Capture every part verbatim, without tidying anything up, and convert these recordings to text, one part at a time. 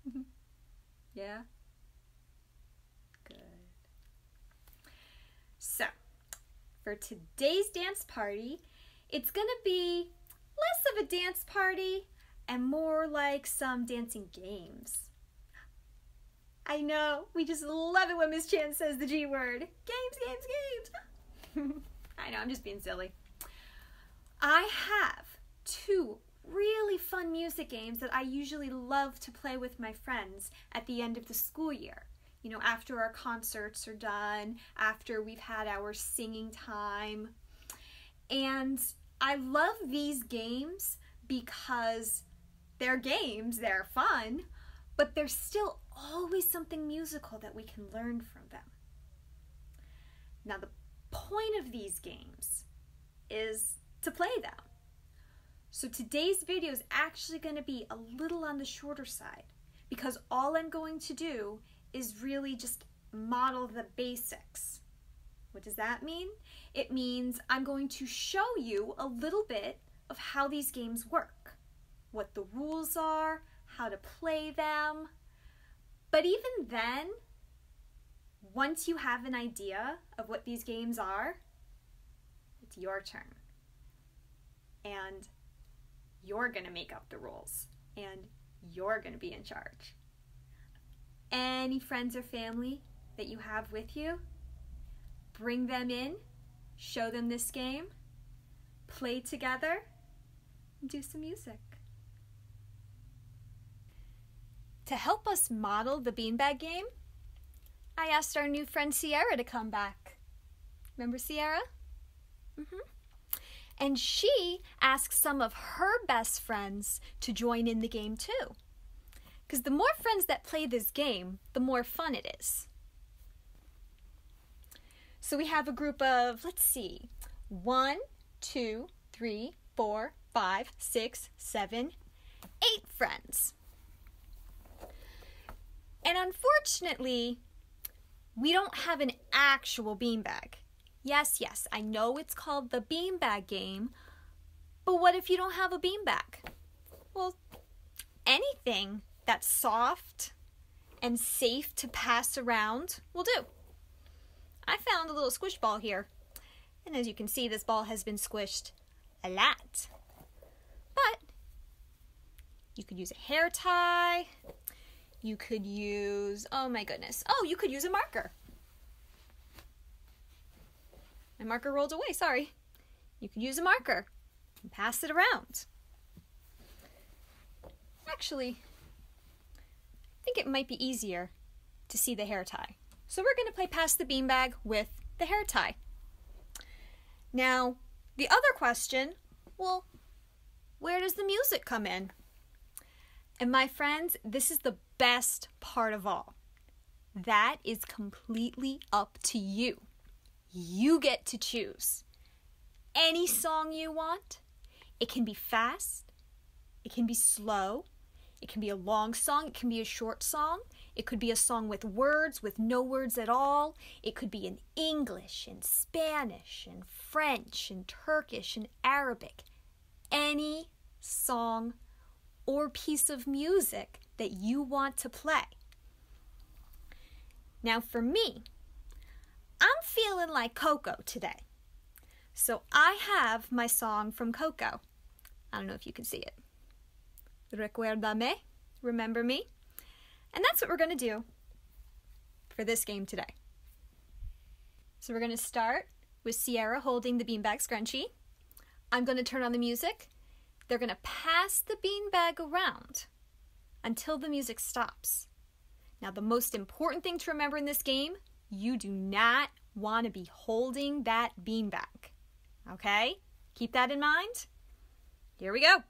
Yeah? Good. So, for today's dance party, it's gonna be less of a dance party and more like some dancing games. I know, we just love it when Miss Chan says the G word. Games, games, games. I know, I'm just being silly. I have two really fun music games that I usually love to play with my friends at the end of the school year. You know, after our concerts are done, after we've had our singing time. And I love these games because they're games, they're fun, but there's still always something musical that we can learn from them. Now, the point of these games is to play them. So today's video is actually going to be a little on the shorter side because all I'm going to do is really just model the basics. What does that mean? It means I'm going to show you a little bit of how these games work, what the rules are, how to play them. But even then, once you have an idea of what these games are, it's your turn. And you're going to make up the rules, and you're going to be in charge. Any friends or family that you have with you, bring them in, show them this game, play together, and do some music. To help us model the beanbag game, I asked our new friend Sierra to come back. Remember Sierra? Mm-hmm. And she asked some of her best friends to join in the game too. Because the more friends that play this game, the more fun it is. So we have a group of, let's see, one, two, three, four, five, six, seven, eight friends. And unfortunately, we don't have an actual beanbag. Yes, yes, I know it's called the beanbag game, but what if you don't have a beanbag? Well, anything that's soft and safe to pass around will do. I found a little squish ball here, and as you can see, this ball has been squished a lot. But you could use a hair tie, you could use, oh my goodness, oh, you could use a marker. My marker rolled away, sorry. You could use a marker and pass it around. Actually, I think it might be easier to see the hair tie. So we're going to play Pass the Beanbag with the hair tie. Now, the other question, well, where does the music come in? And my friends, this is the best part of all. That is completely up to you. You get to choose any song you want. It can be fast, it can be slow, it can be a long song, it can be a short song, it could be a song with words, with no words at all, it could be in English, in Spanish, in French, in Turkish, in Arabic. Any song or piece of music that you want to play. Now for me, I'm feeling like Coco today. So I have my song from Coco. I don't know if you can see it. Recuérdame, remember me. And that's what we're going to do for this game today. So we're going to start with Sierra holding the beanbag scrunchie. I'm going to turn on the music. They're going to pass the beanbag around until the music stops. Now the most important thing to remember in this game, you do not want to be holding that beanbag, okay? Keep that in mind. Here we go.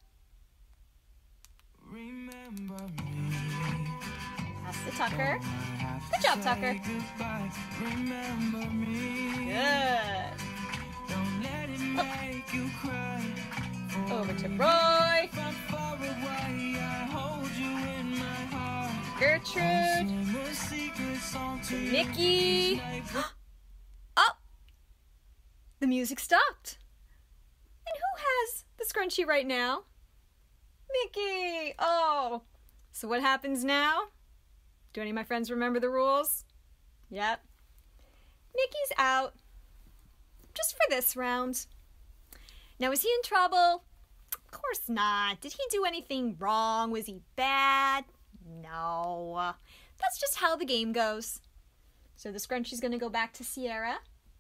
Remember me. Pass the Tucker. Good job, Tucker. Remember me. Good. Don't let it make you cry. Over to Roy. From far away, I hold you in my heart. Gertrude. Sing a secret song to you. Nikki. Oh! The music stopped. And who has the scrunchie right now? Nikki! Oh! So what happens now? Do any of my friends remember the rules? Yep. Mickey's out. Just for this round. Now, is he in trouble? Of course not. Did he do anything wrong? Was he bad? No. That's just how the game goes. So the scrunchie's going to go back to Sierra.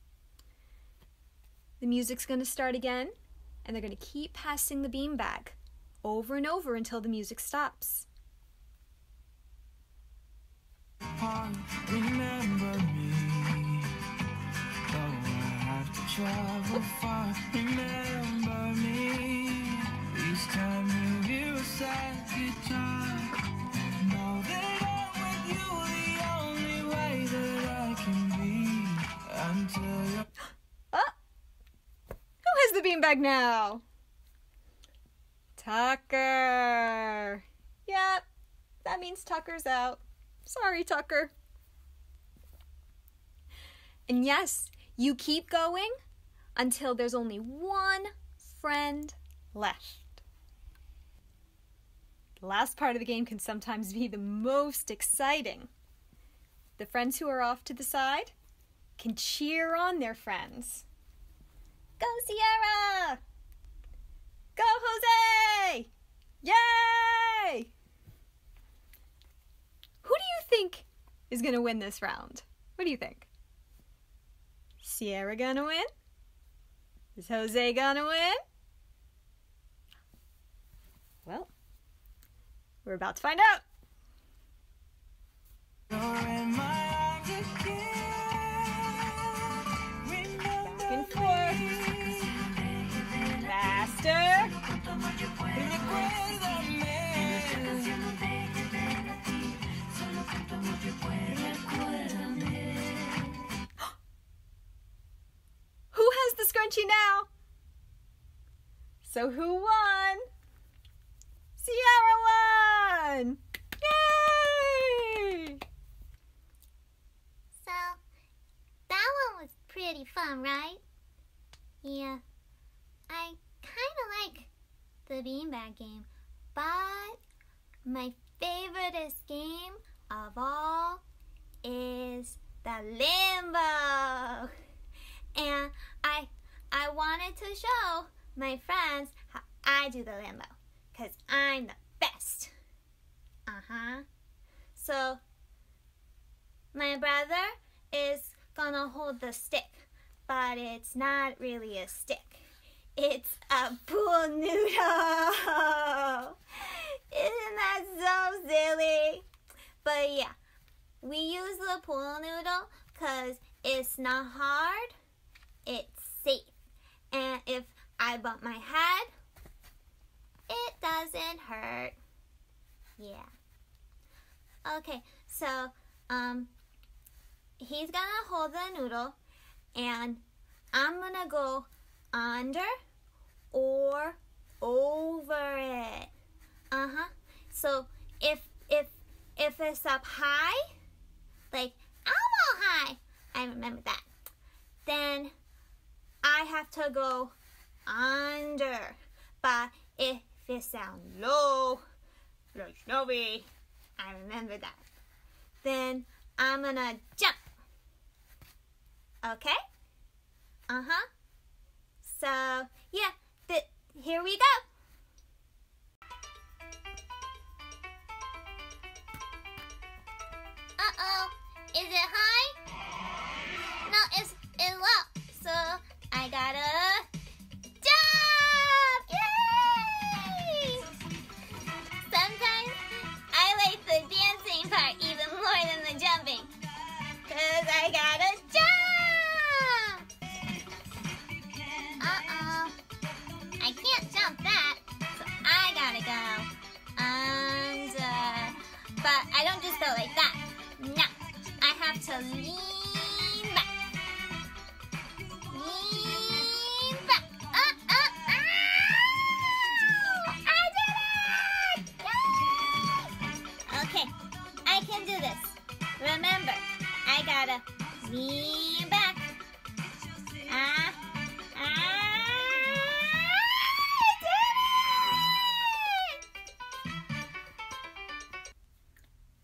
The music's going to start again. And they're going to keep passing the beanbag over and over until the music stops. Remember me, though I have to travel far. Remember me, each time you hear a sad guitar. Know that I'm with you the only way that I can be until you're... Oh! Who has the beanbag now? Tucker. Yep, that means Tucker's out. Sorry, Tucker. And yes, you keep going until there's only one friend left. The last part of the game can sometimes be the most exciting. The friends who are off to the side can cheer on their friends. Go, Sierra! Go, Jose! Yay! Who do you think is going to win this round? What do you think? Sierra gonna win? Is Jose gonna win? Well, we're about to find out. Back and forth. Faster. Who has the scrunchie now? So who won? Sierra won! Yay! So, that one was pretty fun, right? Yeah, I kind of like the beanbag game, but my favoriteest game of all is the limbo. And I I wanted to show my friends how I do the limbo, because I'm the best. Uh-huh. So, my brother is gonna hold the stick, but it's not really a stick. It's a pool noodle. Isn't that so silly? But yeah, we use the pool noodle because it's not hard, it's safe. And if I bump my head, it doesn't hurt. Yeah. Okay, so um, he's gonna hold the noodle, and I'm gonna go under or over it. Uh-huh. So if if if it's up high, like elbow high, I remember that, then I have to go under. But if it sounds low, like Snowy, I remember that, then I'm gonna jump. Okay? Uh-huh. So, yeah, th- here we go. Uh-oh, is it high? No, it's, it's low, so I gotta jump! Yay! Sometimes I like the dancing part even more than the jumping, because I gotta jump! Uh-oh, I can't jump that, so I gotta go under. But I don't just go like that. No, I have to lean back. Lean back. Uh, uh, uh. I did it! Yay! Okay, I can do this. Remember, I gotta lean back. Ah, ah. I did it!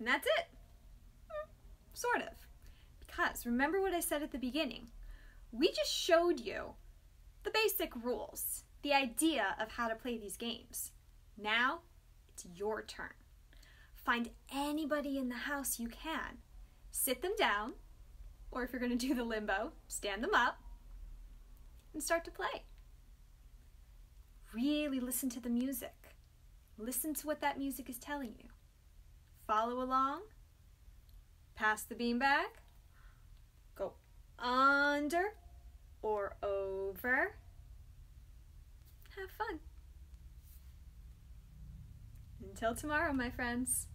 And that's it. Hmm, sort of. Because remember what I said at the beginning? We just showed you the basic rules, the idea of how to play these games. Now, it's your turn. Find anybody in the house you can. Sit them down, or if you're going to do the limbo, stand them up, and start to play. Really listen to the music. Listen to what that music is telling you. Follow along. Pass the beanbag. Go under or over. Have fun. Until tomorrow, my friends.